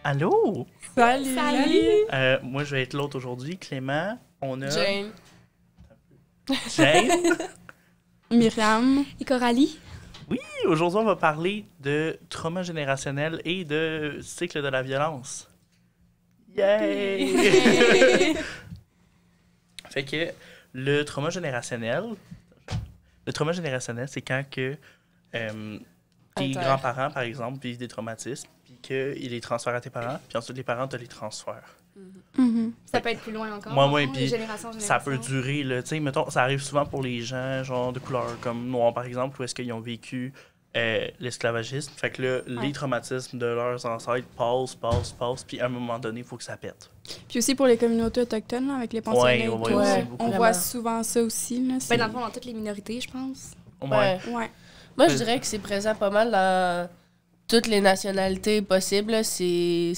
Allô? Salut! Salut! Moi, je vais être l'autre aujourd'hui. Clément, on a... Jane. Jane. Myriam. Et Coralie? Oui, aujourd'hui, on va parler de trauma générationnel et de cycle de la violence. Yay! Fait que le trauma générationnel, c'est quand que tes grands-parents, par exemple, vivent des traumatismes, puis qu'ils les transfèrent à tes parents, puis ensuite les parents te les transfèrent. Ça peut être plus loin encore. Moi, de puis génération en ça peut génération. durer, là, tu sais, mettons, ça arrive souvent pour les gens, genre, de couleur, comme noirs, par exemple, où est-ce qu'ils ont vécu l'esclavagisme. Fait que là, les traumatismes de leurs ancêtres passent, puis à un moment donné, il faut que ça pète. Puis aussi pour les communautés autochtones, là, avec les pensionnats et tout, aussi, beaucoup. on voit souvent ça aussi. Là, Ben, dans le fond, dans toutes les minorités, je pense. Ouais. Ouais. Moi, je dirais que c'est présent pas mal dans toutes les nationalités possibles. Là. C'est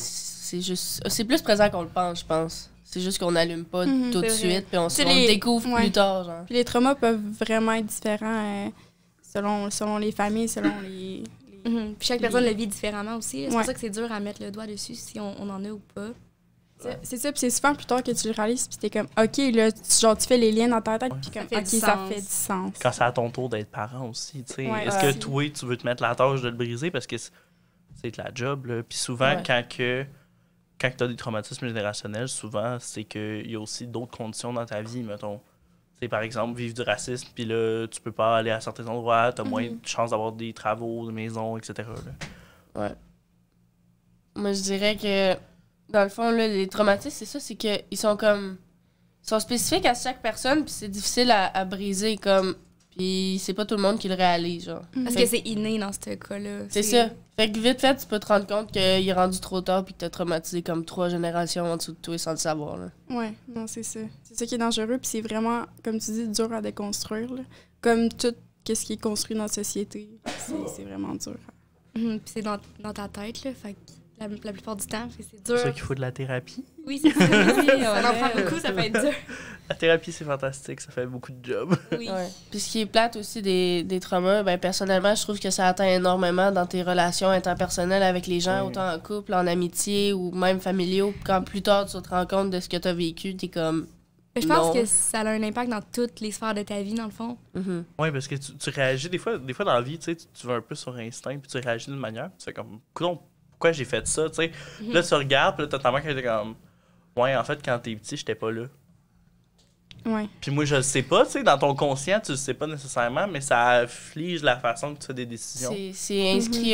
plus présent qu'on le pense, je pense. C'est juste qu'on n'allume pas tout de c'est vrai. suite, puis on C'est le les- découvre ouais. plus tard. Genre. Puis les traumas peuvent vraiment être différents selon les familles, selon les... Puis chaque personne le vit différemment aussi. C'est Ouais. pour ça que c'est dur à mettre le doigt dessus si on en a ou pas. C'est ça, puis c'est souvent plus tard que tu le réalises, puis t'es comme, OK, là, tu fais les liens dans ta tête, puis comme, fait OK, du ça sens. fait du sens. Quand c'est à ton tour d'être parent aussi, tu sais. Ouais, Est-ce ouais. que toi, tu veux te mettre la tâche de le briser parce que c'est de la job, là. Puis souvent, Ouais. quand tu as des traumatismes générationnels, souvent, c'est qu'il y a aussi d'autres conditions dans ta vie, mettons. C'est par exemple, vivre du racisme, puis là, tu peux pas aller à certains endroits, tu as moins de chances d'avoir des travaux, des maisons, etc. là. Ouais. Moi, je dirais que, dans le fond, là, les traumatismes, c'est ça, c'est qu'ils sont comme... Ils sont spécifiques à chaque personne, puis c'est difficile à briser, comme... Puis c'est pas tout le monde qui le réalise, genre. Parce que c'est inné dans ce cas-là. C'est ça. Fait que vite fait, tu peux te rendre compte qu'il est rendu trop tard puis que t'as traumatisé comme 3 générations en dessous de toi sans le savoir, là. Ouais, non, c'est ça. C'est ça qui est dangereux, puis c'est vraiment, comme tu dis, dur à déconstruire, là. Comme tout ce qui est construit dans la société, c'est vraiment dur. Puis c'est dans ta tête, là. Fait que la plupart du temps, c'est C'est dur. ça qu'il faut de la thérapie. Oui, c'est ça. Ça en prend beaucoup, ça peut être dur. La thérapie, c'est fantastique, ça fait beaucoup de job. Oui. Ouais. Puis ce qui est plate aussi des traumas, ben personnellement, je trouve que ça atteint énormément dans tes relations interpersonnelles avec les gens, Ouais. autant en couple, en amitié ou même familiaux. Quand plus tard tu te rends compte de ce que t'as vécu, t'es comme... Je pense Non. que ça a un impact dans toutes les sphères de ta vie, dans le fond. Mhm. Oui, parce que tu réagis, des fois dans la vie, tu sais, tu vas un peu sur instinct, puis tu réagis d'une manière, puis tu fais comme, coudonc, pourquoi j'ai fait ça, tu sais. Là, tu regardes, puis là, t'as ta mère qui était comme, ouais, en fait, quand t'es petit, j'étais pas là. Ouais. Puis moi, je le sais pas, tu sais, dans ton conscient, tu le sais pas nécessairement, mais ça afflige la façon que tu fais des décisions. C'est inscrit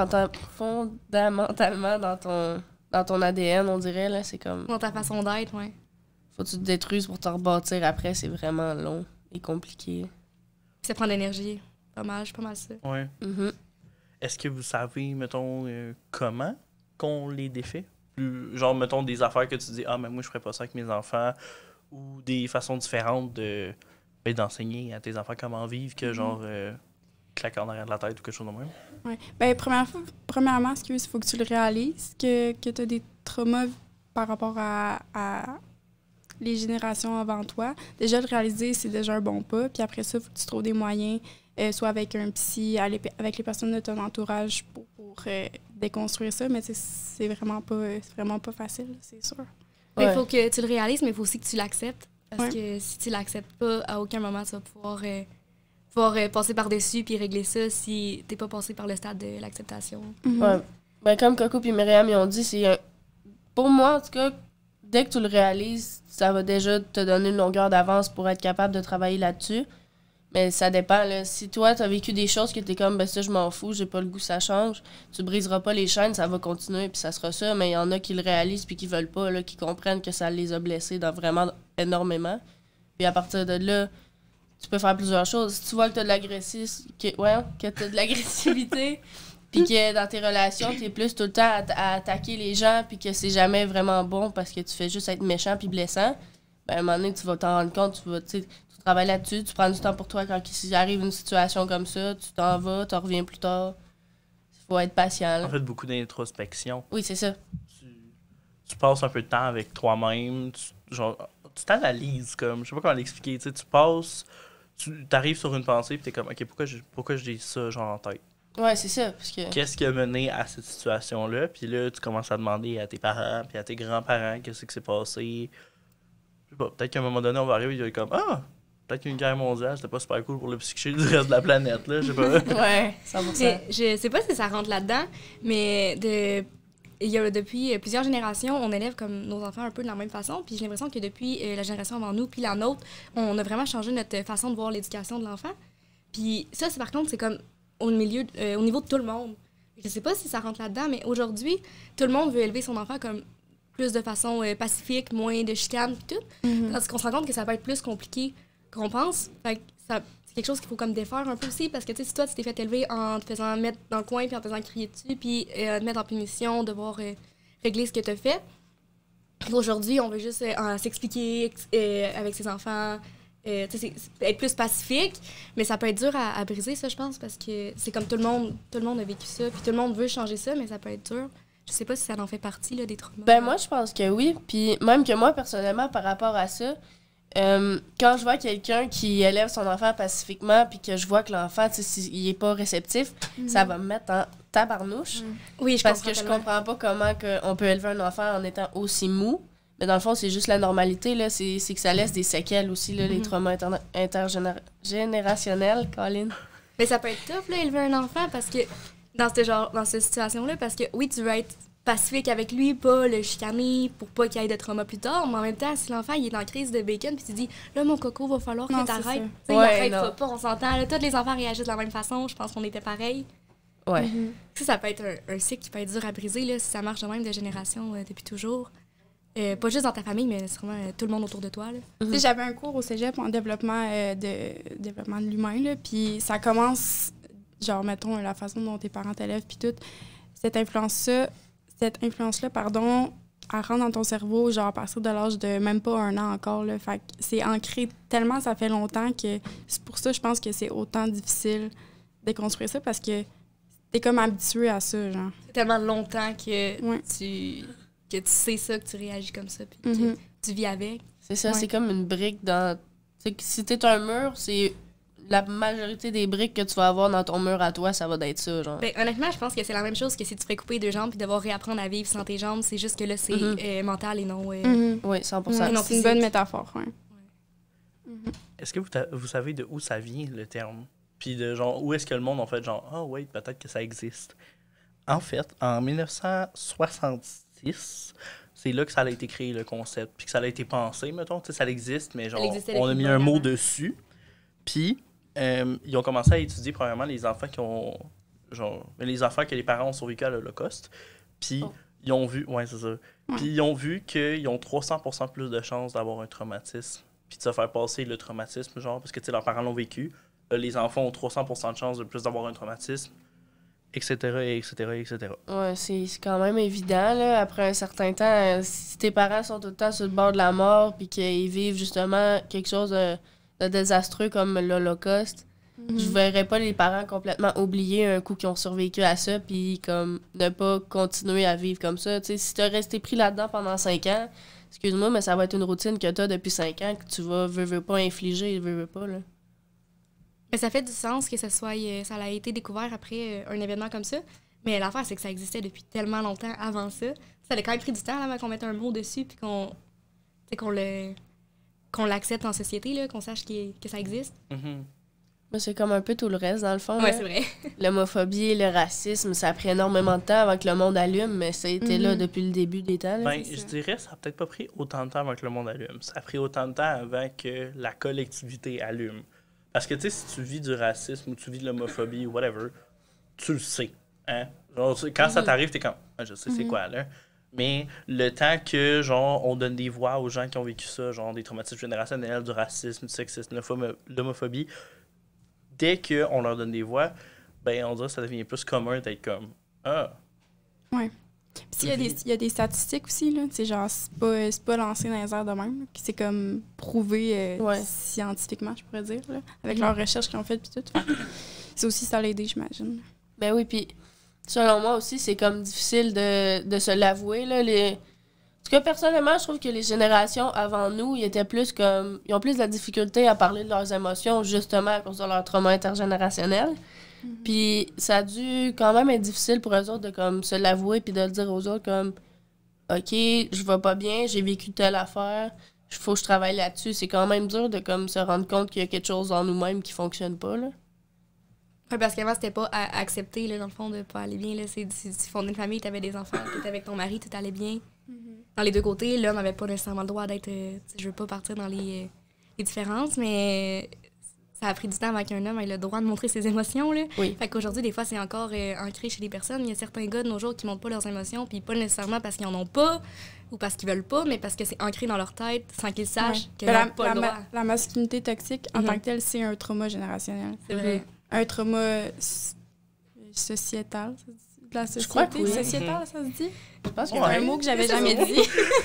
fondamentalement dans ton ADN, on dirait, là. C'est comme... Dans ta façon d'être, ouais. Faut que tu te détruises pour te rebâtir après, c'est vraiment long et compliqué. Puis ça prend de l'énergie. Pas mal, c'est pas mal ça. Ouais. Mhm. Est-ce que vous savez, mettons, comment qu'on les défait? Genre, mettons, des affaires que tu dis, ah, mais moi, je ferais pas ça avec mes enfants, ou des façons différentes d'enseigner à tes enfants comment vivre que, genre, claquer en arrière de la tête ou quelque chose de même? Ouais. Ben, premièrement, il faut que tu le réalises, que tu as des traumas par rapport à les générations avant toi. Déjà, le réaliser, c'est déjà un bon pas. Puis après ça, il faut que tu trouves des moyens, soit avec un psy, avec les personnes de ton entourage pour déconstruire ça. Mais c'est vraiment pas facile, c'est sûr. Il Ouais. faut que tu le réalises, mais il faut aussi que tu l'acceptes. Parce Ouais. que si tu l'acceptes pas, à aucun moment, tu vas pouvoir passer par-dessus puis régler ça si t'es pas passé par le stade de l'acceptation. Ouais. Ben, comme Coco et Myriam ils ont dit, pour moi, en tout cas, dès que tu le réalises, ça va déjà te donner une longueur d'avance pour être capable de travailler là-dessus. Mais ça dépend, là. Si toi, t'as vécu des choses que t'es comme, ben ça, je m'en fous, j'ai pas le goût, ça change, tu briseras pas les chaînes, ça va continuer, puis ça sera ça. Mais il y en a qui le réalisent puis qui veulent pas, là, qui comprennent que ça les a blessés vraiment énormément. Puis à partir de là, tu peux faire plusieurs choses. Si tu vois que t'as de que t'as de l'agressivité, puis que dans tes relations, t'es plus tout le temps à attaquer les gens, puis que c'est jamais vraiment bon parce que tu fais juste être méchant puis blessant, ben à un moment donné, tu vas t'en rendre compte, tu travailles là-dessus, tu prends du temps pour toi quand il arrive une situation comme ça, tu t'en vas, tu reviens plus tard. Il faut être patient, là. En fait, beaucoup d'introspection. Oui, c'est ça. Tu passes un peu de temps avec toi-même, tu t'analyses, comme, je sais pas comment l'expliquer, tu sais, tu arrives sur une pensée, puis t'es comme, OK, pourquoi je dis ça, genre, en tête? Ouais, c'est ça. Parce que... Qu'est-ce qui a mené à cette situation-là? Puis là, tu commences à demander à tes parents puis à tes grands-parents qu'est-ce qui s'est passé. Je sais pas, peut-être qu'à un moment donné, on va arriver et il va être comme ah! Peut-être qu'une guerre mondiale, c'était pas super cool pour le psyché du reste de la planète, là, je sais pas. Ouais, 100%. Mais je sais pas si ça rentre là-dedans, mais depuis plusieurs générations, on élève comme nos enfants un peu de la même façon. Puis j'ai l'impression que depuis la génération avant nous, puis la nôtre, on a vraiment changé notre façon de voir l'éducation de l'enfant. Puis ça, par contre, c'est comme au niveau de tout le monde. Je sais pas si ça rentre là-dedans, mais aujourd'hui, tout le monde veut élever son enfant comme plus de façon pacifique, moins de chicanes, puis tout. Parce qu'on se rend compte que ça peut être plus compliqué qu'on pense. Fait que c'est quelque chose qu'il faut comme défaire un peu aussi, parce que tu sais, si toi, tu t'es fait élever en te faisant mettre dans le coin, puis en te faisant crier dessus, puis te mettre en punition, devoir régler ce que tu as fait. Aujourd'hui, on veut juste s'expliquer avec ses enfants, être plus pacifique, mais ça peut être dur à briser, ça, je pense, parce que c'est comme tout le monde a vécu ça, puis tout le monde veut changer ça, mais ça peut être dur. Je sais pas si ça en fait partie, là, des traumas. Ben moi, je pense que oui, puis même que moi, personnellement, par rapport à ça, quand je vois quelqu'un qui élève son enfant pacifiquement puis que je vois que l'enfant, il est pas réceptif, ça va me mettre en tabarnouche. Oui, parce que je comprends pas comment on peut élever un enfant en étant aussi mou. Mais dans le fond, c'est juste la normalité, là. C'est que ça laisse des séquelles aussi, là, les traumas intergénérationnels, Colin. Mais ça peut être tough, là, élever un enfant, parce que dans cette situation-là, parce que oui, tu veux être pacifique avec lui, pas le chicaner pour pas qu'il y ait de trauma plus tard, mais en même temps, si l'enfant il est en crise de bacon puis tu dis là mon coco va falloir que t'arrêtes, il arrêtera pas, on s'entend, là, tous les enfants réagissent de la même façon, je pense qu'on était pareil. Ouais. Ça peut être un cycle qui peut être dur à briser là, si ça marche de même de génération depuis toujours. Pas juste dans ta famille, mais c'est vraiment tout le monde autour de toi. J'avais un cours au cégep en développement de l'humain, là, puis ça commence, genre, mettons, la façon dont tes parents t'élèvent, puis tout. Cette influence-là, elle rentre dans ton cerveau, genre, à partir de l'âge de même pas 1 an encore, là. Fait que c'est ancré tellement, ça fait longtemps que c'est pour ça, je pense que c'est autant difficile de construire ça, parce que t'es comme habitué à ça, genre. C'est tellement longtemps que tu sais ça, que tu réagis comme ça, puis que tu vis avec. C'est ça, c'est comme une brique dans... Si t'es un mur, c'est la majorité des briques que tu vas avoir dans ton mur à toi, ça va être ça, genre. Ben, honnêtement, je pense que c'est la même chose que si tu fais couper 2 jambes puis devoir réapprendre à vivre sans tes jambes. C'est juste que là, c'est mental et non... Oui, 100%. C'est une bonne métaphore, Est-ce que vous savez de où ça vient, le terme? Puis de genre, où est-ce que le monde a fait genre, ah oui, peut-être que ça existe. En fait, en 1966, c'est là que ça a été créé, le concept. Puis que ça a été pensé, mettons. Tu sais, ça existe, mais genre, on a mis un mot dessus. Puis, ils ont commencé à étudier, premièrement, les enfants qui ont... Genre, les enfants que les parents ont survécu à l'Holocauste. Puis, ils ont vu... Ouais, c'est ça. Puis, ils ont vu qu'ils ont 300% plus de chances d'avoir un traumatisme. Puis, de se faire passer le traumatisme, genre, parce que, tu sais, leurs parents l'ont vécu. Les enfants ont 300% de chances de plus d'avoir un traumatisme, etc., etc., etc. Ouais, c'est quand même évident, là. Après un certain temps, si tes parents sont tout le temps sur le bord de la mort puis qu'ils vivent, justement, quelque chose de désastreux comme l'Holocauste, je verrais pas les parents complètement oublier un coup qu'ils ont survécu à ça puis comme ne pas continuer à vivre comme ça. T'sais, si t'as resté pris là-dedans pendant 5 ans, excuse-moi, mais ça va être une routine que t'as depuis 5 ans que tu veux pas infliger, veux pas, là. Mais ça fait du sens que ça a été découvert après un événement comme ça. Mais l'affaire, c'est que ça existait depuis tellement longtemps avant ça. Ça a quand même pris du temps avant qu'on mette un mot dessus puis qu'on l'accepte en société, là, qu'on sache que ça existe. C'est comme un peu tout le reste, dans le fond. Oui, c'est vrai. L'homophobie, le racisme, ça a pris énormément de temps avant que le monde allume, mais ça a été là depuis le début des temps. Là, je dirais que ça n'a peut-être pas pris autant de temps avant que le monde allume. Ça a pris autant de temps avant que la collectivité allume. Parce que, tu sais, si tu vis du racisme ou tu vis de l'homophobie ou whatever, tu le sais. Hein? Genre, quand ça t'arrive, t'es comme, je sais c'est quoi, là. Mais le temps que, genre, on donne des voix aux gens qui ont vécu ça, genre des traumatismes générationnels, du racisme, du sexisme, l'homophobie, dès qu'on leur donne des voix, ben, on dirait que ça devient plus commun d'être comme, Ouais. Puis il y a des statistiques aussi, là. C'est genre, c'est pas lancé dans les airs de même, là. C'est comme prouvé scientifiquement, je pourrais dire, là, avec leurs recherches qu'ils ont faites, puis tout. C'est aussi ça l'a aidé, j'imagine. Ben oui, puis selon moi aussi, c'est comme difficile de se l'avouer, là. En tout cas, personnellement, je trouve que les générations avant nous, ils ont plus de la difficulté à parler de leurs émotions, justement à cause de leur trauma intergénérationnel. Puis ça a dû quand même être difficile pour eux autres de comme se l'avouer puis de le dire aux autres comme OK, je vais pas bien, j'ai vécu telle affaire, il faut que je travaille là-dessus. C'est quand même dur de comme se rendre compte qu'il y a quelque chose en nous-mêmes qui fonctionne pas, là. Ouais, parce qu'avant, c'était pas à accepter, là, dans le fond, de pas aller bien. Là. Tu fondais une famille, t'avais des enfants, t'étais avec ton mari, tout allait bien. Dans les deux côtés, l'homme n'avait pas nécessairement le droit d'être... je veux pas partir dans les différences, mais ça a pris du temps avant qu'un homme ait le droit de montrer ses émotions. Là. Oui. Fait qu'aujourd'hui, des fois, c'est encore ancré chez les personnes. Il y a certains gars de nos jours qui montrent pas leurs émotions, puis pas nécessairement parce qu'ils en ont pas ou parce qu'ils veulent pas, mais parce que c'est ancré dans leur tête sans qu'ils sachent qu'ils n'ont pas le droit. La masculinité toxique, en tant que telle, c'est un trauma générationnel. C'est vrai. Un trauma sociétal, ça se dit? De la société. Je crois que oui. Sociétal, ça se dit? Je pense que C'est un mot que j'avais jamais dit.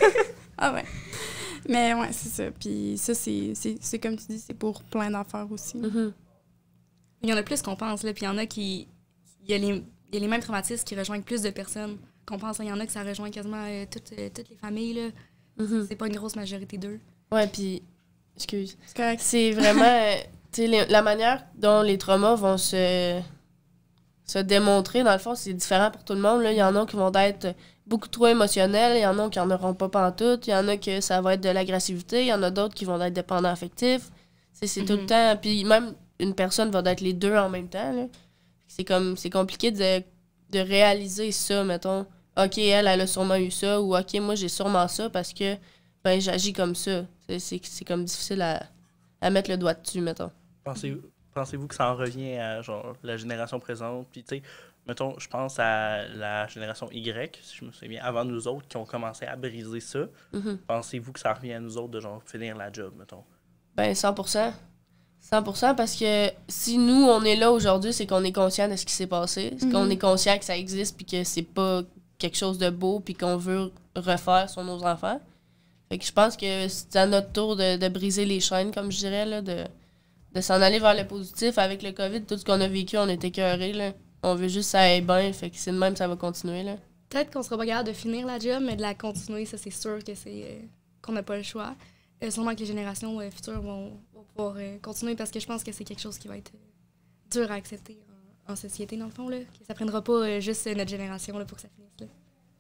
Ah ouais. Mais ouais, c'est ça. Puis ça, c'est comme tu dis, c'est pour plein d'affaires aussi. Mhm. Il y en a plus qu'on pense, là, puis il y en a qui... Il y a les mêmes traumatismes qui rejoignent plus de personnes qu'on pense. Il y en a que ça rejoint quasiment toutes les familles, là. Mhm. C'est pas une grosse majorité d'eux. Ouais, puis... Excuse. C'est correct. C'est vraiment... tu sais, la manière dont les traumas vont se démontrer, dans le fond, c'est différent pour tout le monde. Là. Il y en a qui vont être beaucoup trop émotionnels, il y en a qui n'en auront pas pantoute, il y en a que ça va être de l'agressivité, il y en a d'autres qui vont être dépendants affectifs. C'est tout le temps... Puis même une personne va être les deux en même temps. Là. C'est compliqué de réaliser ça, mettons. OK, elle a sûrement eu ça, ou OK, moi, j'ai sûrement ça parce que ben j'agis comme ça. C'est comme difficile à mettre le doigt dessus, mettons. Pensez-vous que ça en revient à genre la génération présente? Puis, tu sais, mettons, je pense à la génération Y, si je me souviens bien, avant nous autres, qui ont commencé à briser ça. Mhm. Pensez-vous que ça revient à nous autres de genre finir la job, mettons? Ben, 100%. 100% parce que si nous, on est là aujourd'hui, c'est qu'on est conscient de ce qui s'est passé. C'est qu'on est conscient que ça existe puis que c'est pas quelque chose de beau puis qu'on veut refaire sur nos enfants. Fait que je pense que c'est à notre tour de briser les chaînes, comme je dirais, là, de s'en aller vers le positif. Avec le COVID, tout ce qu'on a vécu, on était écœurés, là. On veut juste que ça aille bien, fait que c'est de même ça va continuer, là. Peut-être qu'on sera pas capable de finir la job, mais de la continuer, ça, c'est sûr que c'est qu'on n'a pas le choix. Sûrement que les générations futures vont pouvoir continuer parce que je pense que c'est quelque chose qui va être dur à accepter en société, dans le fond, là. Que ça prendra pas juste notre génération là, pour que ça finisse, là.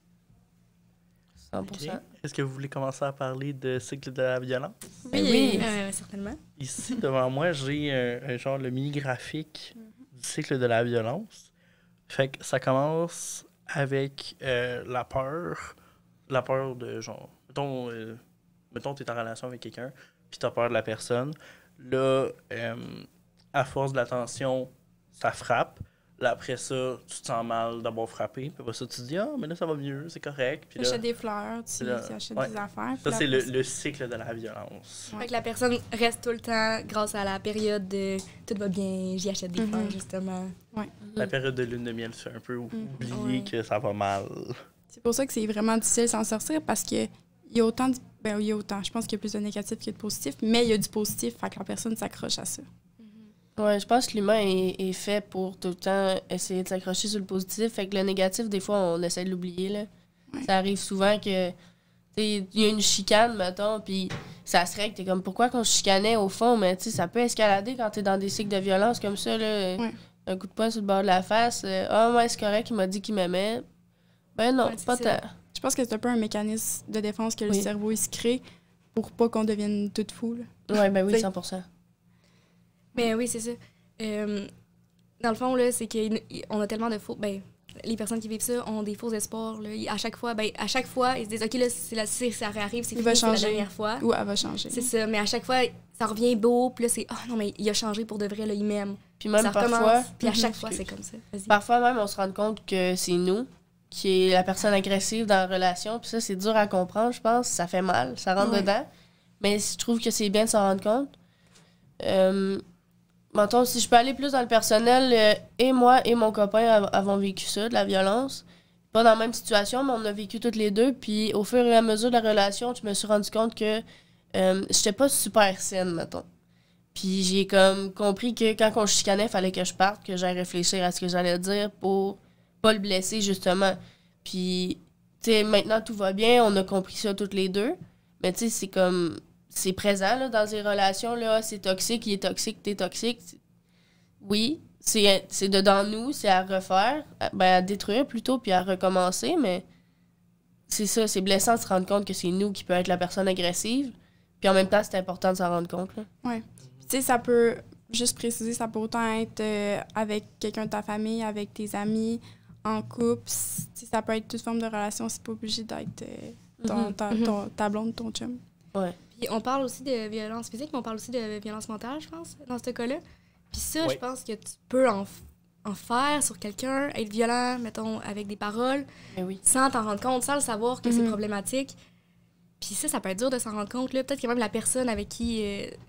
100%. Okay. Est-ce que vous voulez commencer à parler de cycle de la violence? Oui. Certainement. Ici, devant moi, j'ai un genre le mini-graphique du cycle de la violence. Fait que ça commence avec la peur. La peur de genre... Mettons tu es en relation avec quelqu'un, puis tu as peur de la personne. Là, à force de la tension, ça frappe. Là, après ça, tu te sens mal d'avoir frappé. Puis après ça, tu te dis, mais là, ça va mieux, c'est correct. Puis tu achètes des fleurs, tu achètes des affaires. Ça, c'est le cycle de la violence. Ouais. Fait que la personne reste tout le temps, grâce à la période de tout va bien, j'y achète des fleurs, justement. Ouais. La période de lune de miel fait un peu oublier que ça va mal. C'est pour ça que c'est vraiment difficile de s'en sortir parce que il y a autant je pense qu'il y a plus de négatif que de positif, mais il y a du positif, fait que la personne s'accroche à ça. Ouais, je pense que l'humain est fait pour tout le temps essayer de s'accrocher sur le positif. Fait que le négatif, des fois, on essaie de l'oublier, là. Ouais. Ça arrive souvent que, il y a une chicane, mettons, puis ça se règle. T'es comme, pourquoi qu'on se chicanait au fond? Mais tu sais, ça peut escalader quand t'es dans des cycles de violence comme ça, là. Ouais. Un coup de poing sur le bord de la face. Ouais, c'est correct, il m'a dit qu'il m'aimait. Ben non, pas tant. Je pense que c'est un peu un mécanisme de défense que le cerveau il se crée pour pas qu'on devienne tout fou, là. Ouais, ben oui, 100%. Mais oui, c'est ça. Dans le fond, là, c'est qu'on a tellement de faux... Ben, les personnes qui vivent ça ont des faux espoirs. Là. À chaque fois, ils se disent « OK, là, si ça réarrive, c'est fini, c'est la dernière fois. » Ou elle va changer. C'est ça. Mais à chaque fois, ça revient beau. Puis là, c'est « Ah non, mais il a changé pour de vrai, là, il m'aime. » Puis même ça parfois... Puis à chaque fois, c'est comme ça. Vas-y. Parfois même, on se rend compte que c'est nous qui est la personne agressive dans la relation. Puis ça, c'est dur à comprendre, je pense. Ça fait mal, ça rentre dedans. Mais je trouve que c'est bien de s'en rendre compte. Mettons, si je peux aller plus dans le personnel, et moi et mon copain avons vécu ça, de la violence. Pas dans la même situation, mais on a vécu toutes les deux. Puis au fur et à mesure de la relation, je me suis rendu compte que j'étais pas super saine, mettons. Puis j'ai comme compris que quand on chicanait, il fallait que je parte, que j'aille réfléchir à ce que j'allais dire pour pas le blesser, justement. Puis, tu sais, maintenant, tout va bien, on a compris ça toutes les deux. Mais tu sais, c'est comme... C'est présent, là, dans les relations, là. C'est toxique, il est toxique, t'es toxique. Oui, c'est dedans nous, c'est à refaire, à détruire plutôt, puis à recommencer, mais c'est ça, c'est blessant de se rendre compte que c'est nous qui peut être la personne agressive, puis en même temps, c'est important de s'en rendre compte. Là. Ouais. Tu sais, ça peut, juste préciser, ça peut autant être avec quelqu'un de ta famille, avec tes amis, en couple, ça peut être toute forme de relation, c'est pas obligé d'être ta blonde, ton chum. Ouais. Puis on parle aussi de violence physique, mais on parle aussi de violence mentale, je pense, dans ce cas-là. Puis ça, je pense que tu peux en faire sur quelqu'un, être violent, mettons, avec des paroles, sans t'en rendre compte, sans le savoir que c'est problématique. Puis ça peut être dur de s'en rendre compte. Là. Peut-être que même la personne avec qui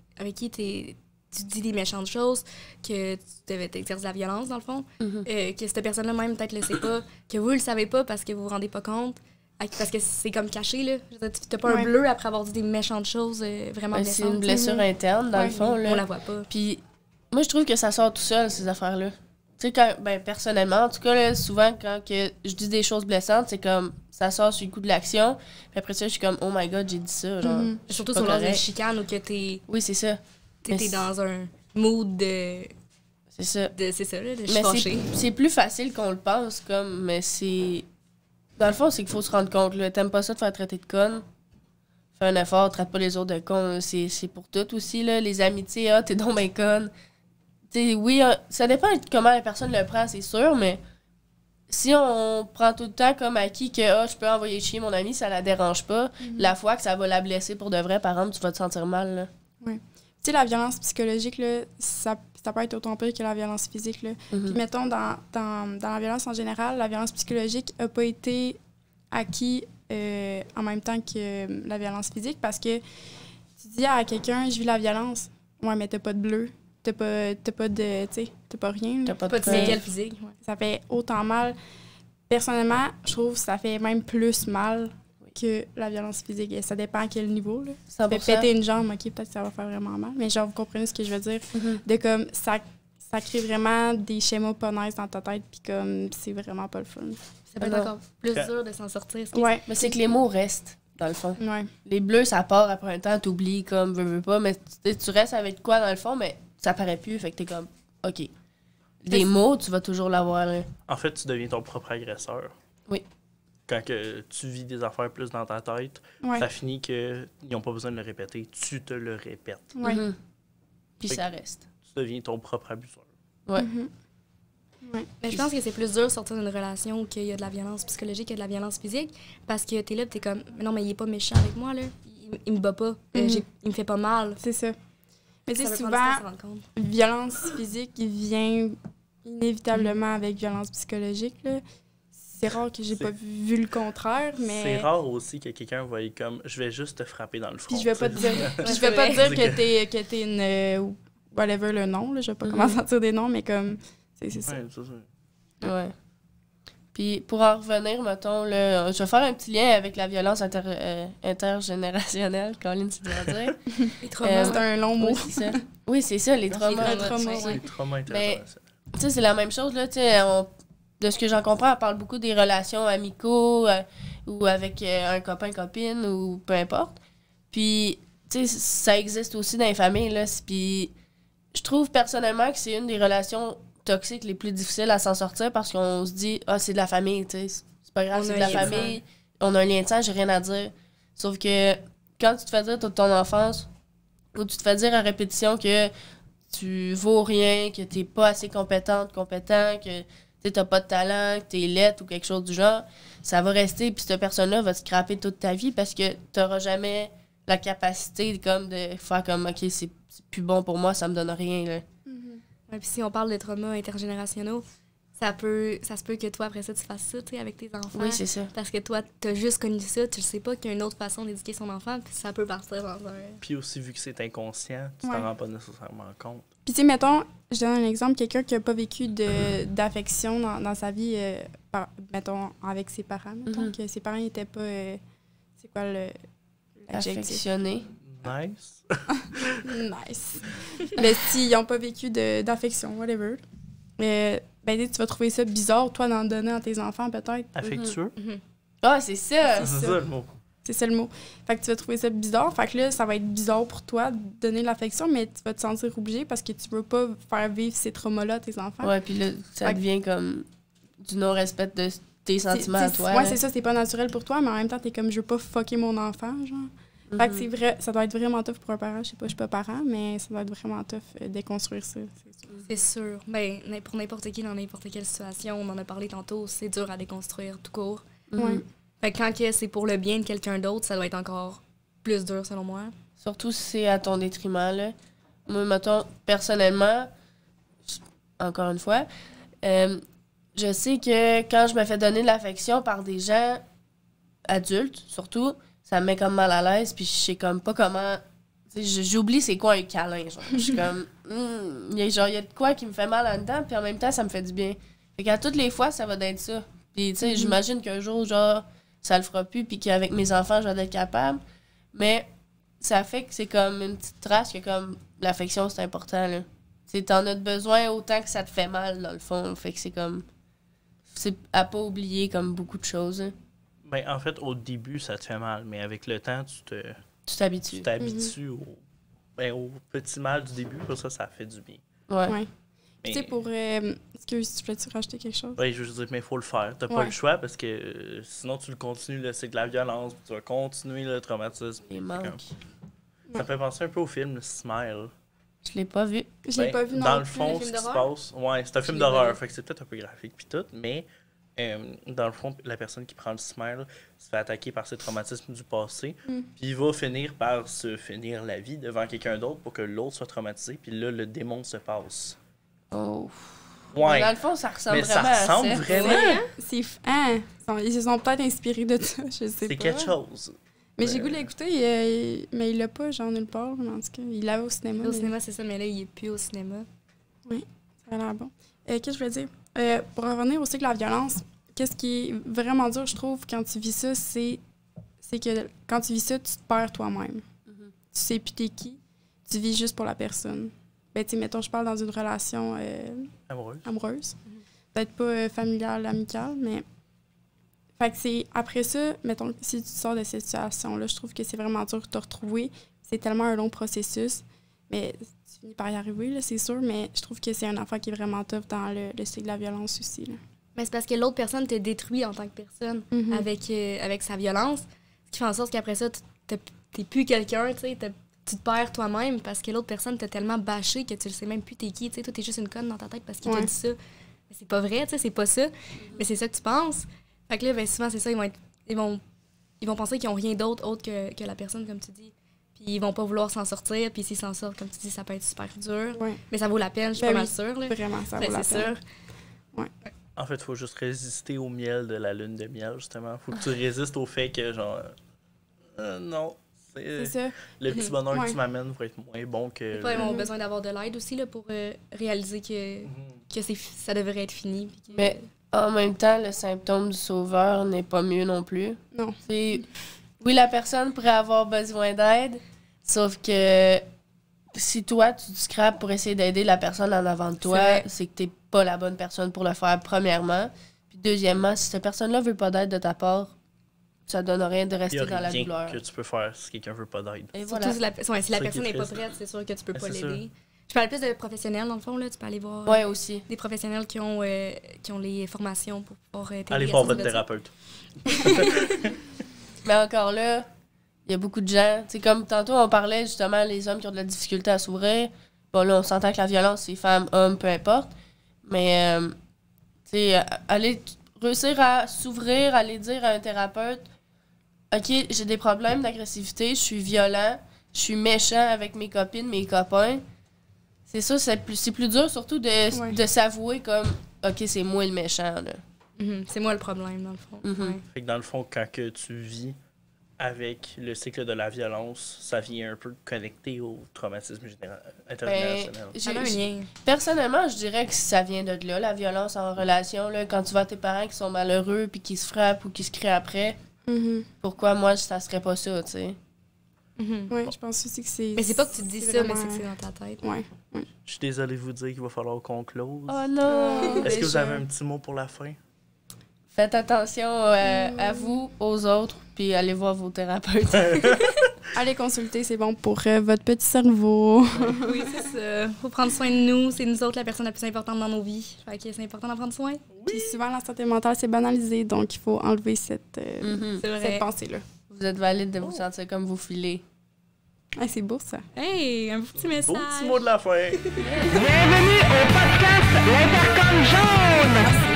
tu dis des méchantes choses, que tu devais t'exercer de la violence, dans le fond, que cette personne-là même peut-être le sait pas, que vous le savez pas parce que vous vous rendez pas compte, parce que c'est comme caché, là. T'as pas un bleu après avoir dit des méchantes choses vraiment blessantes. C'est une blessure interne, dans le fond. Là. On la voit pas. Puis moi, je trouve que ça sort tout seul, ces affaires-là. Tu sais, personnellement, en tout cas, là, souvent, quand je dis des choses blessantes, c'est comme, ça sort sur le coup de l'action. Puis après ça, je suis comme, oh my God, j'ai dit ça. Genre, surtout sur l'ordre de chicane ou que t'es... Oui, c'est ça. T'es dans un mood de... C'est ça. C'est ça, là, de fâcher. C'est plus facile qu'on le pense, comme, mais c'est... Dans le fond, c'est qu'il faut se rendre compte, là. T'aimes pas ça de faire traiter de conne? Fais un effort, traite pas les autres de connes. C'est pour tout aussi, là. Les amitiés, t'es donc ben conne. T'sais, oui, ça dépend de comment la personne le prend, c'est sûr, mais si on prend tout le temps comme acquis que je peux envoyer chier mon ami, ça la dérange pas, la fois que ça va la blesser pour de vrai, par exemple, tu vas te sentir mal, là. Oui. Tu sais, la violence psychologique, là, ça peut être autant pire que la violence physique. Là. Puis mettons, dans la violence en général, la violence psychologique n'a pas été acquise en même temps que la violence physique parce que tu dis à quelqu'un, je vis la violence. Ouais, mais t'as pas de bleu. T'as pas de... Tu sais, t'as pas rien. T'as pas de séquelles physiques. Ouais. Ça fait autant mal. Personnellement, je trouve que ça fait même plus mal que la violence physique. Et ça dépend à quel niveau. Là. Ça fait péter une jambe, OK, peut-être que ça va faire vraiment mal. Mais genre, vous comprenez ce que je veux dire? De comme, ça crée vraiment des schémas pas nice dans ta tête, puis comme, c'est vraiment pas le fun. Ça peut être encore plus dur de s'en sortir. Ouais. Mais c'est que les mots restent, dans le fond. Ouais. Les bleus, ça part après un temps, t'oublies, comme, veux pas, mais tu restes avec quoi, dans le fond, mais ça paraît plus, fait que t'es comme, OK. Les mots, tu vas toujours l'avoir, là. En fait, tu deviens ton propre agresseur. Oui. Quand que tu vis des affaires plus dans ta tête, ça finit qu'ils n'ont pas besoin de le répéter. Tu te le répètes. Ouais. Puis ça reste. Tu deviens ton propre abuseur. Ouais. Ouais. Mais je pense que c'est plus dur de sortir d'une relation où il y a de la violence psychologique et de la violence physique parce que t'es là et t'es comme, mais non, mais il est pas méchant avec moi, là. Il me bat pas. Il me fait pas mal. C'est ça. Mais tu sais, souvent, violence physique, il vient inévitablement avec violence psychologique, là. C'est rare que j'ai pas vu le contraire, mais... C'est rare aussi que quelqu'un va être comme « je vais juste te frapper dans le front ». Puis je vais pas te dire, que t'es une... whatever le nom, là, je vais pas commencer à dire des noms, mais comme... C'est ça. Ouais, c'est ça. Ouais. Puis pour en revenir, mettons, là, je vais faire un petit lien avec la violence intergénérationnelle, Colin, tu dois dire. Les traumas, c'est un long mot. Oui, c'est ça, les traumas. Les traumas intergénérationnels. Tu sais, c'est la même chose, là, tu sais, de ce que j'en comprends, on parle beaucoup des relations amicaux ou avec un copain-copine ou peu importe. Puis, tu sais, ça existe aussi dans les familles, là. Puis, je trouve personnellement que c'est une des relations toxiques les plus difficiles à s'en sortir parce qu'on se dit, c'est de la famille, tu sais. C'est pas grave, c'est de la famille. On a un lien de sang, j'ai rien à dire. Sauf que quand tu te fais dire toute ton enfance ou tu te fais dire à répétition que tu vaux rien, que t'es pas assez compétent, que t'as pas de talent, que t'es laide ou quelque chose du genre, ça va rester, puis cette personne-là va te scraper toute ta vie parce que t'auras jamais la capacité comme de faire comme, OK, c'est plus bon pour moi, ça me donne rien, là. Puis si on parle de traumas intergénérationnels, ça se peut que toi, après ça, tu fasses ça, tu sais, avec tes enfants. Oui, c'est ça. Parce que toi, t'as juste connu ça, tu le sais pas qu'il y a une autre façon d'éduquer son enfant, puis ça peut partir dans un... Puis aussi, vu que c'est inconscient, tu t'en rends pas nécessairement compte. Puis tu sais, mettons, je donne un exemple, quelqu'un qui a pas vécu d'affection dans sa vie, mettons, avec ses parents, mettons, que ses parents n'étaient pas... c'est quoi l'adjectif? Affectionné. Nice. Nice. Mais s'ils n'ont pas vécu d'affection, whatever, ben tu vas trouver ça bizarre, toi, d'en donner à tes enfants, peut-être. Affectueux. Ah, c'est ça! C'est ça le mot. C'est ça le mot. Fait que tu vas trouver ça bizarre. Fait que là, ça va être bizarre pour toi de donner de l'affection, mais tu vas te sentir obligé parce que tu veux pas faire vivre ces traumas-là à tes enfants. Ouais, puis là, ça Fait devient comme du non-respect de tes sentiments à toi. Ouais, là. c'est ça, c'est pas naturel pour toi, mais en même temps, t'es comme, je veux pas fucker mon enfant, genre. Fait que c'est vrai, ça doit être vraiment tough pour un parent. Je sais pas, je suis pas parent, mais ça doit être vraiment tough de déconstruire ça, c'est sûr. C'est sûr. Ben, pour n'importe qui, dans n'importe quelle situation, on en a parlé tantôt, c'est dur à déconstruire tout court. Ouais. Fait que quand que c'est pour le bien de quelqu'un d'autre, ça doit être encore plus dur, selon moi. Surtout si c'est à ton détriment, là. Moi, mettons, personnellement, encore une fois, je sais que quand je me fais donner de l'affection par des gens adultes, surtout, ça me met comme mal à l'aise, puis je sais comme pas comment... J'oublie c'est quoi un câlin, genre. Je suis comme... il y a de quoi qui me fait mal en dedans, puis en même temps, ça me fait du bien. Fait qu'à toutes les fois, ça va d'être ça. Puis, tu sais, j'imagine qu'un jour, genre, ça le fera plus, puis qu'avec mes enfants, je vais être capable. Mais ça fait que c'est comme une petite trace que, comme, l'affection, c'est important, là. Tu sais, t'en as besoin autant que ça te fait mal, dans le fond. Fait que c'est comme... C'est à pas oublier, comme, beaucoup de choses. Hein. Ben, en fait, au début, ça te fait mal, mais avec le temps, Tu t'habitues. tu t'habitues au petit mal du début, pour ça, ça fait du bien. Ouais. Ouais. Mais, Tu sais, pour... excuse, tu voulais-tu rajouter quelque chose? ben, je veux dire, mais il faut le faire. T'as pas Ouais. le choix parce que sinon, tu le continues, le cycle de la violence, puis tu vas continuer le traumatisme. Les Fait manques. que- Ça me fait penser un peu au film Smile. Je l'ai pas vu. Je l'ai Ben, pas vu non dans le plus. fond, le film ce qui se d'horreur? passe, ouais, c'est un film l'ai d'horreur, pas vu. fait que c'est peut-être un peu graphique puis tout, mais dans le fond, la personne qui prend le smile se fait attaquer par ses traumatismes du passé, Mm. puis il va finir par se finir la vie devant quelqu'un d'autre pour que l'autre soit traumatisé, puis là, le démon se passe. Oh. Ouais, Dans le fond, ça ressemble mais ça vraiment ressemble à ça. vraiment. C'est... Hein? Ils se sont peut-être inspirés de ça, je sais C'est pas. quelque chose. Mais j'ai goût de l'écouter, mais il l'a pas, genre, nulle part. Mais en tout cas, il l'avait au cinéma. Au mais cinéma, c'est ça, mais là, il est plus au cinéma. Ça a l'air bon. Qu'est-ce que je voulais dire? Pour revenir aussi de la violence, qu'est-ce qui est vraiment dur, je trouve, quand tu vis ça, c'est que quand tu vis ça, tu te perds toi-même. Mhm. Tu sais plus t'es qui. Tu vis juste pour la personne. Ben, tu sais, mettons, je parle dans une relation Amoureuse. amoureuse. Peut-être pas familiale, amicale, mais... Fait que c'est... Après ça, mettons, si tu sors de cette situation-là, je trouve que c'est vraiment dur de te retrouver. C'est tellement un long processus. Mais tu finis par y arriver, là, c'est sûr. Mais je trouve que c'est un enfant qui est vraiment tough dans le cycle de la violence aussi, là. Mais c'est parce que l'autre personne te détruit en tant que personne Mhm. avec sa violence, ce qui fait en sorte qu'après ça, t'es plus quelqu'un, tu sais, tu te perds toi-même parce que l'autre personne t'a tellement bâché que tu le sais même plus t'es qui, tu sais, toi t'es juste une conne dans ta tête parce qu'il t'a Ouais. dit ça. Mais c'est pas vrai, tu sais, c'est pas ça, mais c'est ça que tu penses. Fait que là, ben souvent c'est ça, ils vont penser qu'ils ont rien d'autre que la personne, comme tu dis. Puis ils vont pas vouloir s'en sortir, puis s'ils s'en sortent, comme tu dis, ça peut être super dur. Ouais. Mais ça vaut la peine, je suis Ben pas oui. mal sûre, là. Vraiment, ça Ben, vaut la c'est peine. sûr. En fait, il faut juste résister au miel de la lune de miel, justement. Faut que tu résistes au fait que, genre, non, C'est ça. le petit bonheur Ouais. que tu m'amènes va être moins bon que... Des fois, ils ont Mhm. besoin d'avoir de l'aide aussi là, pour réaliser que ça devrait être fini. Puis que- Mais en même temps, le symptôme du sauveur n'est pas mieux non plus. Non. Oui, la personne pourrait avoir besoin d'aide, sauf que si toi, tu te scrapes pour essayer d'aider la personne en avant de toi, C'est vrai. c'est que t'es pas la bonne personne pour le faire, premièrement. Puis deuxièmement, si cette personne-là veut pas d'aide de ta part, ça donne rien de Il y rester a dans la rien douleur. que tu peux faire si quelqu'un veut pas d'aide. Et Surtout voilà. si la Ça qui personne est n'est pas triste. prête, c'est sûr que tu peux pas C'est l'aider. Je parle plus de professionnels, dans le fond. Là. Tu peux aller voir Ouais, aussi. des professionnels qui ont les formations pour pouvoir t'aider. Allez à voir sortir votre de ça. thérapeute. Mais encore là, il y a beaucoup de gens. C'est comme tantôt, on parlait justement les hommes qui ont de la difficulté à s'ouvrir. Bon, là, on s'entend que la violence, c'est femmes, hommes, peu importe. Mais, tu sais, réussir à s'ouvrir, aller dire à un thérapeute, OK, j'ai des problèmes d'agressivité, je suis violent, je suis méchant avec mes copines, mes copains. C'est ça, c'est plus dur surtout Ouais. de s'avouer comme, OK, c'est moi le méchant, là. Mhm, c'est moi le problème, dans le fond. Mhm. Ouais. Fait que dans le fond, quand que tu vis avec le cycle de la violence, ça vient un peu connecté au traumatisme intergénérationnel. Ça a un lien. Personnellement, je dirais que ça vient de là, la violence en relation. Là, quand tu vois tes parents qui sont malheureux puis qui se frappent ou qui se crient après, Mhm. pourquoi moi, ça serait pas ça, tu sais? Mhm. Ouais, je pense aussi que c'est... Mais c'est pas que tu te dis ça, mais vraiment- c'est que c'est dans ta tête. Ouais. Je suis désolé de vous dire qu'il va falloir qu'on close. Oh non! Est-ce que vous avez un petit mot pour la fin? Faites attention à vous, aux autres, Puis allez voir vos thérapeutes. Allez consulter, c'est bon pour votre petit cerveau. Oui, c'est ça. Faut prendre soin de nous. C'est nous autres la personne la plus importante dans nos vies. Fait que c'est important d'en prendre soin. Puis souvent, la santé mentale, c'est banalisé, donc il faut enlever cette C'est vrai. cette pensée-là. Vous êtes valide de vous sentir comme vous filez. Ah, c'est beau, ça. Hey, un petit message. Beau petit mot de la fin. Bienvenue au podcast L'Intercom jaune!